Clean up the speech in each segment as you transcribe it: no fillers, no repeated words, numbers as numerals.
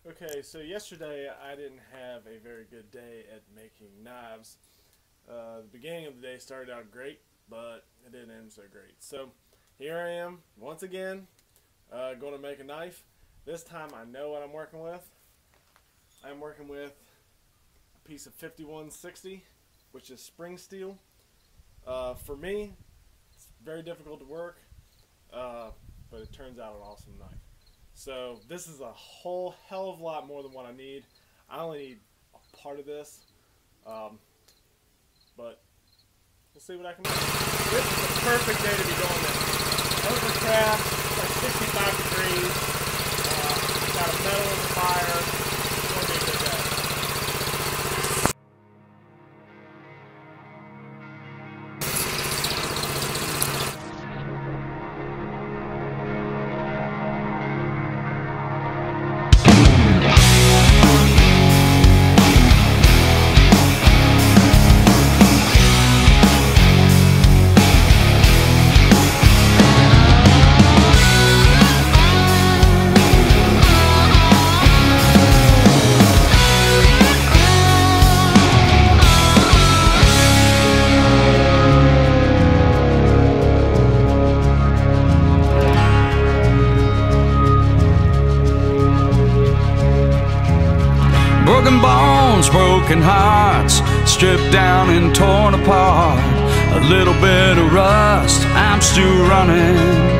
Okay, so yesterday I didn't have a very good day at making knives. The beginning of the day started out great, but it didn't end so great. So here I am, once again, going to make a knife. This time I know what I'm working with. I'm working with a piece of 5160, which is spring steel. For me, it's very difficult to work, but it turns out an awesome knife. So this is a whole hell of a lot more than what I need. I only need a part of this, but we'll see what I can make. This is the perfect day to be doing this. Overcast, it's like 65 degrees, got a metal in the fire. It's going to be a good day. Broken bones, broken hearts, stripped down and torn apart. A little bit of rust, I'm still running.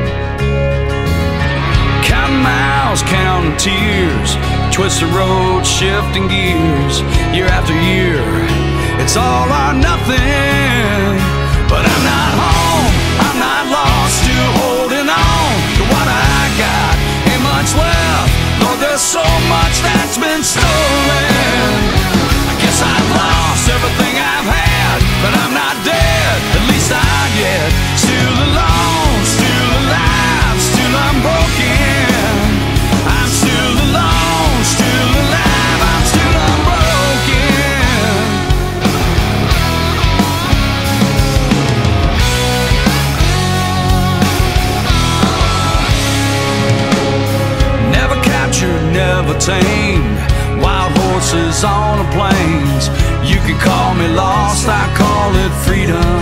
Counting miles, counting tears, twisted roads, shifting gears. Year after year, it's all or nothing. But I'm not home, I'm not lost, still holding on to what I got. Ain't much left, Lord, there's so much that's been stolen. I guess I've lost everything I've had, but I'm not dead, at least not yet. Still alone, still alive, still unbroken. I'm still alone, still alive, I'm still unbroken. Never captured, never tamed, wild horses on the plains. You can call me lost, I call it freedom.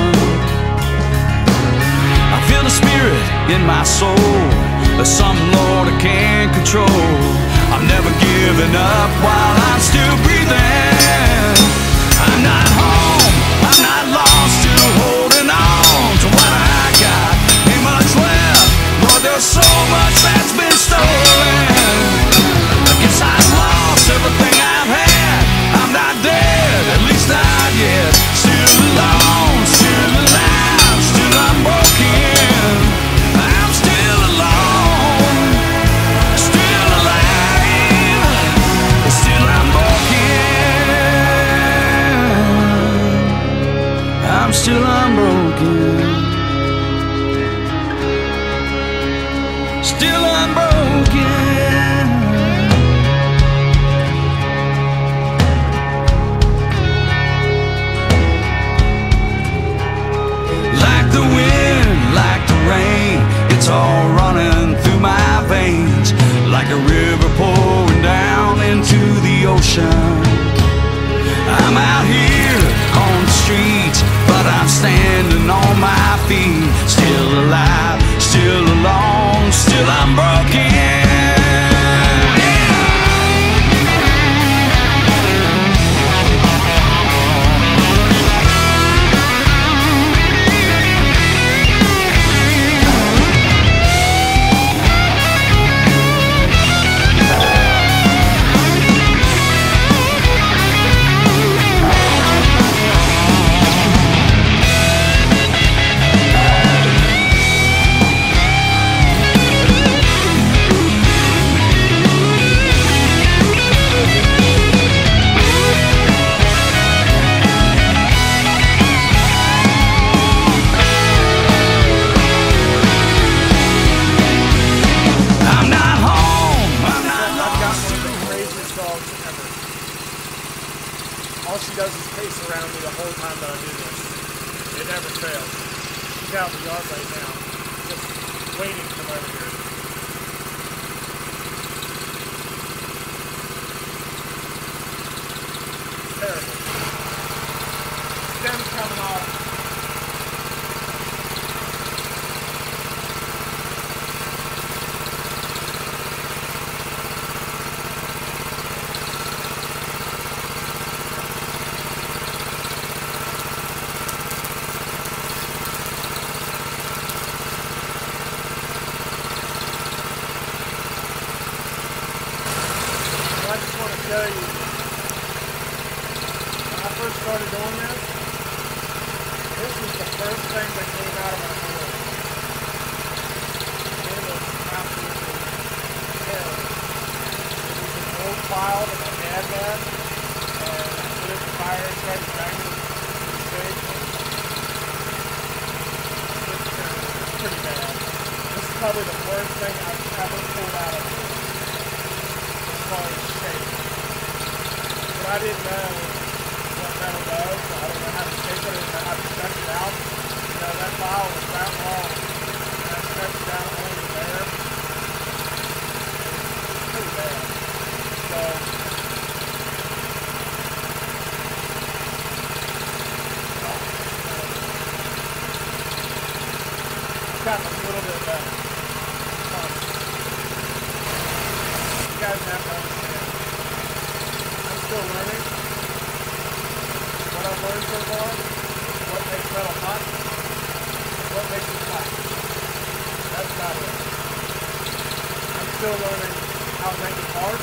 I feel the spirit in my soul, there's something, Lord, I can't control. I'm never giving up while I'm still breathing. I'm not home, I'm not lost, still holding on to what I got. Ain't much left, Lord, there's so much that's been stolen. I guess I've lost everything I've had. I'm not dead, at least not yet. Still alone, still alive, still unbroken. I'm still alone, still alive, still unbroken. I'm still unbroken. Still unbroken. Like the wind, like the rain, it's all running through my veins. Like a river pouring down into the ocean. I'm out here on the streets, but I'm standing on my feet. Still alive, still alone, still unbroken. All she does is pace around me the whole time that I do this. It never fails. She's out in the yard right now, just waiting to come over here. tell you, when I first started doing this was the first thing that came out of my mouth. It was absolutely terrible. It was an old file that my dad had, and I put it in the fire and started banging the steak. It's pretty bad. This is probably the worst thing I've ever pulled out of it. Shape. But I didn't know what metal does. So I didn't know how to shape it. I didn't know how to stretch it out. You know, that file was that long. And I stretched it out only to there. It's pretty bad. So, I've gotten a little bit better. You guys have to understand. I'm still learning. What I've learned so far, what makes metal hot, what makes it hot. That's about it. I'm still learning how to make it hard,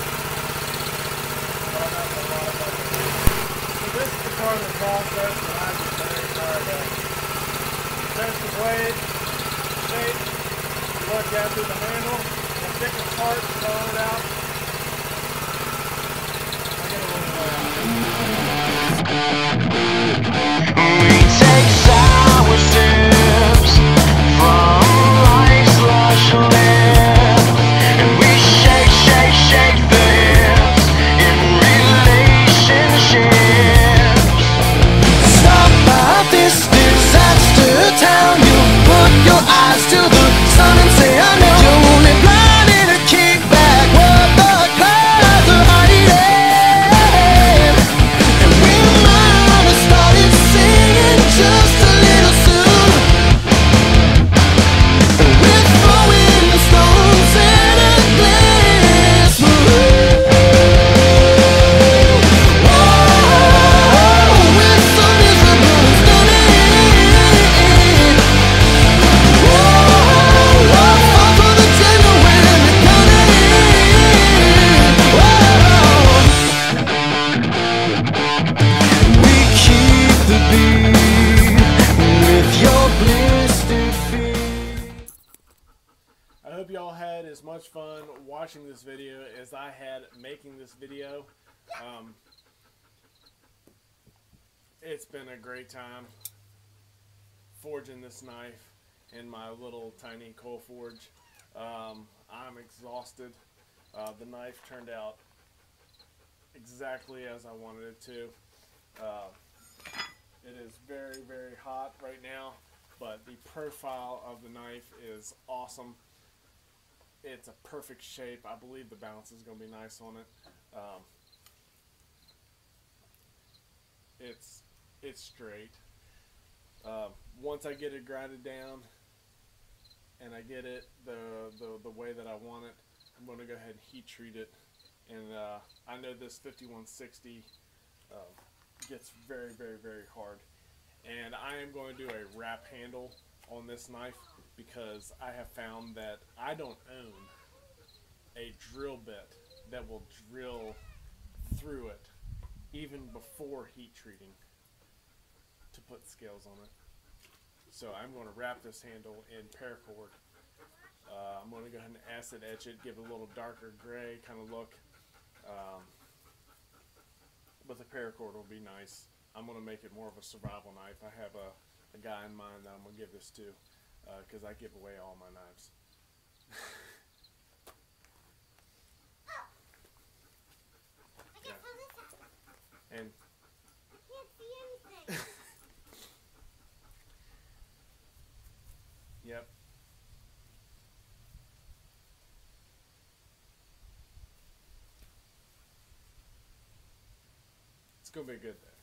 but I'm having a lot of fun. So this is the part of the process that I'm just very tired of. There's the blade, shape, you work down through the handle, the thickest part, throwing it out. I get a little way out. We take sour sips from life's lush lips, and we shake, shake, shake the hips in relationships. Stop by this disaster town. You put your eyes to the sun and say I know. You're only blinded to kick back what the clouds are hiding. And we might have started singing just a little soon. We're throwing the stones in a glass. Whoa, we're so miserable and stunning. Whoa, fall for the genuine and cunning. Whoa. We keep the beat with your blistered feet. I hope y'all had as much fun watching this video as I had making this video. It's been a great time forging this knife in my little tiny coal forge. I'm exhausted. The knife turned out exactly as I wanted it to. It is very, very hot right now, but the profile of the knife is awesome. It's a perfect shape. I believe the balance is going to be nice on it. It's straight. Once I get it grinded down and I get it the way that I want it, I'm going to go ahead and heat treat it. And I know this 5160 gets very, very, very hard. And I am going to do a wrap handle on this knife because I have found that I don't own a drill bit that will drill through it even before heat treating to put scales on it. So I'm going to wrap this handle in paracord. I'm going to go ahead and acid etch it, give it a little darker gray kind of look. But the paracord will be nice. I'm going to make it more of a survival knife. I have a guy in mind that I'm going to give this to because I give away all my knives. Yeah. And I can't see anything. Yep. It's going to be a good day.